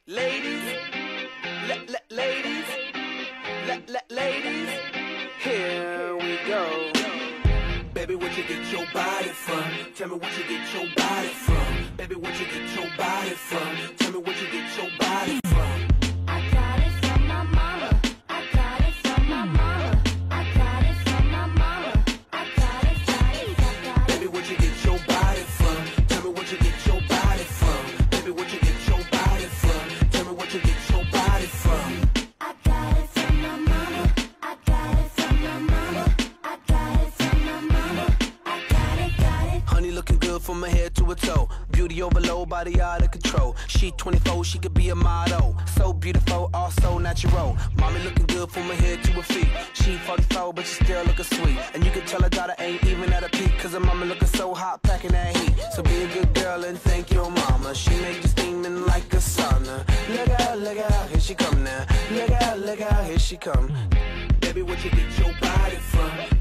Ladies, ladies, ladies, here we go. Baby, where'd you get your body from? Tell me where'd you get your body from? Baby, where'd you get your body from? Tell me where'd you get your body from? I got it from my mama. I got it from my mama. I got it from my mama. I got it. Baby, where'd you get your body from? Tell me where'd you get your body from? Baby, where'd you get your body from? Tell me where'd you get your body from? I got it from my mama. I got it from my mama. I got it from my mama. I got it. Honey looking good from her head to her toe. Beauty overload, body out of control. She 24, she could be a model. So beautiful, also natural. Mommy looking good from her head to her feet. She 44, but she still looking sweet. And you can tell her daughter ain't even at a peak, cause her mama looking so hot, packing that heat. So be a good girl and thank your mama. She make you steaming like a sauna. Look out, here she come now. Look out, here she come. Baby, where'd you get your body from?